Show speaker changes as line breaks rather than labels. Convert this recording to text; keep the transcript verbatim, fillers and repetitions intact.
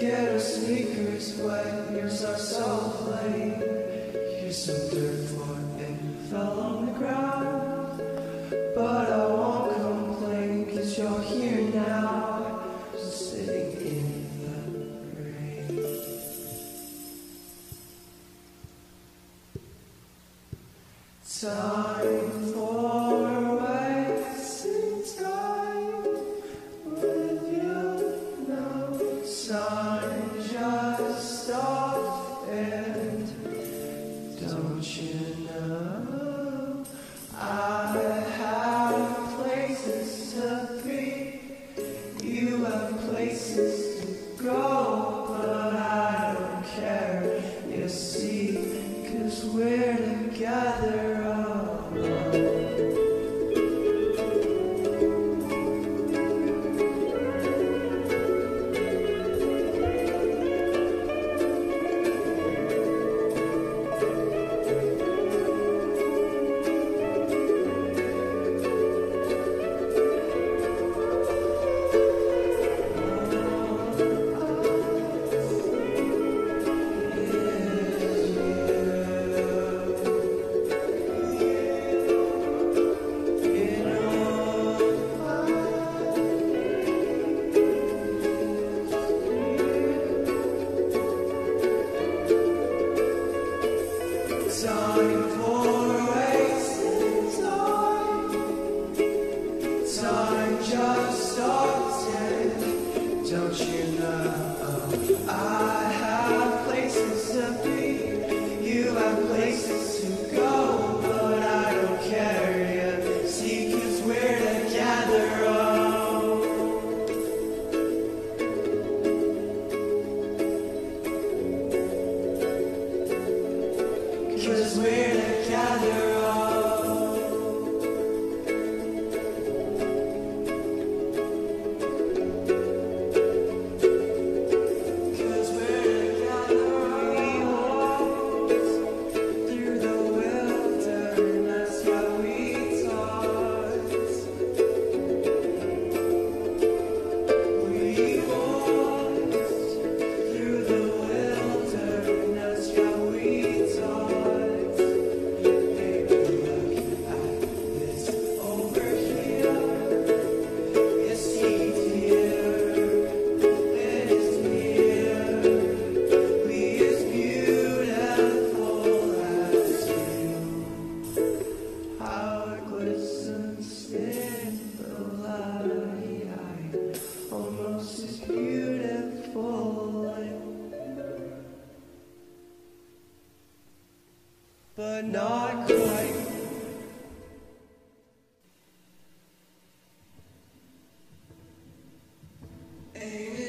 get our sneakers wet. Yours are so plain. Here's some dirt for it fell on the ground. But I won't complain, cause you're here now, just sitting in the rain. Time for wasting time with you now. Sun just stopped, and don't you know I have places to be, you have places to go, but I don't care, you see, cause we're together. Time for wasting time. Time just stopped, and don't you know I have places to be, you have places to go, but I don't care, you see, cause we're together. Oh, cause we're together. Oh, cause we're together. We walked through the wilderness, yeah, we talked. We walked through the wilderness, yeah, we talked. Almost as beautiful, but not quite. Ain't it